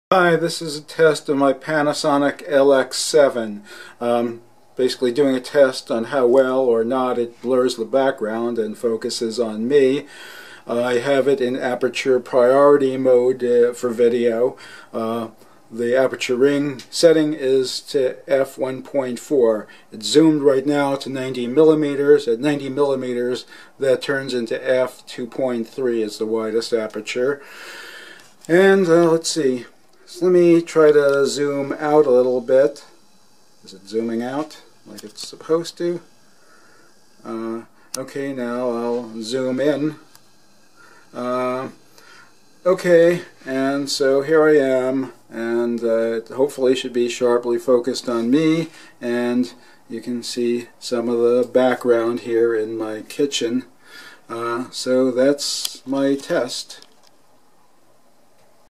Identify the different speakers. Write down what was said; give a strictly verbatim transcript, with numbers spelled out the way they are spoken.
Speaker 1: Hi, this is a test of my Panasonic L X seven. Um, basically doing a test on how well or not it blurs the background and focuses on me. Uh, I have it in Aperture Priority mode uh, for video. Uh, the aperture ring setting is to f one point four. It's zoomed right now to ninety millimeters. At ninety millimeters, that turns into f two point three as the widest aperture. And uh, let's see. So let me try to zoom out a little bit. Is it zooming out like it's supposed to? Uh, okay, now I'll zoom in. Uh, okay, and so here I am, and uh, it hopefully should be sharply focused on me, and you can see some of the background here in my kitchen. Uh, so that's my test.